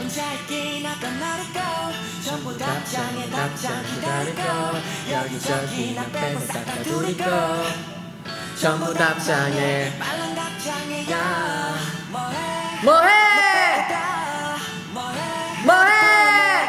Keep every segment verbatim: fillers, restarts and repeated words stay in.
혼자 있긴 아까 나를 거 전부 답장에 답장 기다릴 거 여기저기 나 빼고 싹 다 둘이 거 전부 답장에 빨랑 답장에 야 뭐해 뭐해 뭐해 뭐해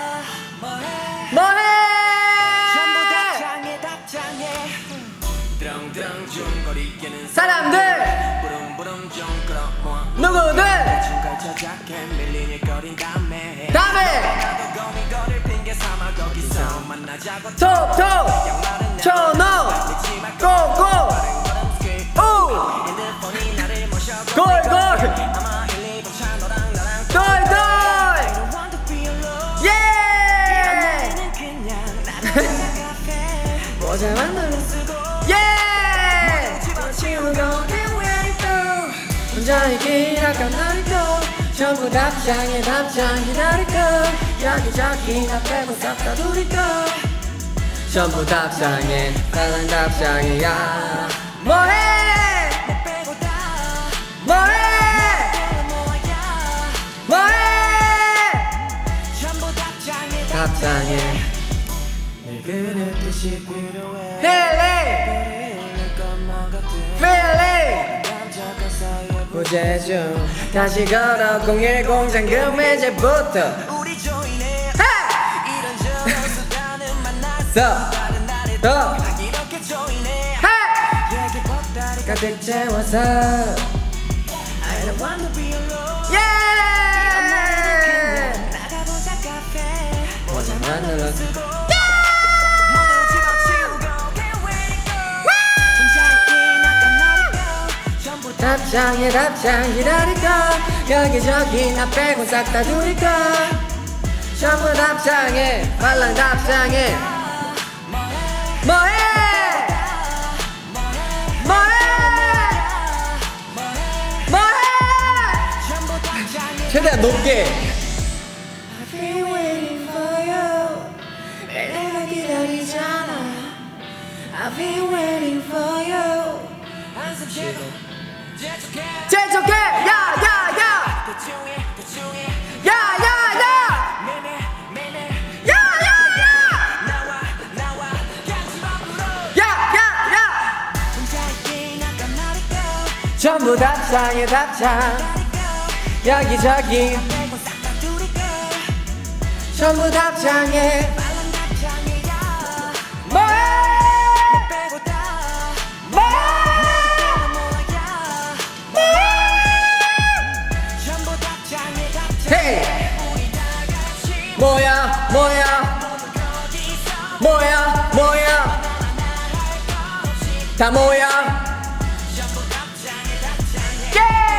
뭐해 전부 답장에 답장에 드렁드렁 중거리끼는 사람들 부릉부릉 좀 끌어모아 누구들 중간 저작해 밀리니 거린 다음에 다음에 나도 고민거릴 핑계 삼아 거기서 만나자고 톡톡 초노 고고 오 핸드폰이 나를 모셔 골골 아마 일, 이 분 차 너랑 나랑 돌돌 I don't want to be alone 예 나는 그냥 나도 카페 모자 만들어 쓰고 예 집어치우고 get ready to 혼자 있긴 아까 나를 거 전부 답장에 답장 기다릴 거 여기저기 나 빼고 싹 다 둘이 거 전부 답장에 다른 답장에 야 뭐해 빼고 다 뭐해 모아야 뭐해 전부 답장에 답장에 내 그랬듯이 필요해 힐링 그릴 것만 같아 필링 깜짝한 사이에 부재 중 다시 걸어 공일공 잠금 이제부터 우리 조인해 하! 이런저런 수단은 만났어 더! 다른 날에 더! 또 이렇게 조인해 하! 얘기 보따리 가득 채워서 I don't want to be alone 예! 그냥 나가보자 카페 모자 만들어 쓰고 모두 집어치우고 get ready go 혼자 있긴 아까 나를 거 전부 다 답장에 답장 기다릴 거 여기저기 나 빼고 싹 다 둘이 거 전부 답장에 말랑 답장에 뭐해 뭐해 뭐해 전부 답장에 최대한 높게 I've been waiting for you 매일 내가 기다리잖아 I've been waiting for you 한숨 쉬고 재촉해 재촉해 야야야 대충해 대충해 야야야 매매 매매 야야야 나와 나와 같이 밖으로 야야야 혼자 있긴 아까 나를 거 전부 답장에 답장 여기저기 빼고 싹 다 둘이 거 전부 답장에 빨랑 답장이야 뭐해 빼고 다 뭐해 모아야 전부 답장에 답장 헤이 우리 다 같이 뭐야 뭐야 모두 거기서 뭐야 뭐야 다 뭐야 전부 답장에 답장에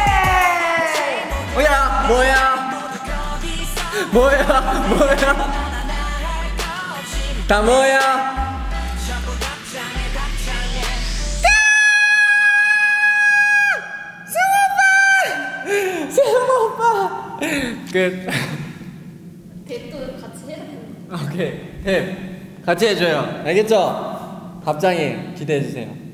예 뭐야 뭐야 모두 거기서 뭐야 뭐야 다 뭐야 전부 답장에 답장에 세모 오빠 끝 대도 같이 해야 되는 오케이 햄 같이 해줘요 알겠죠? 답장에 기대해주세요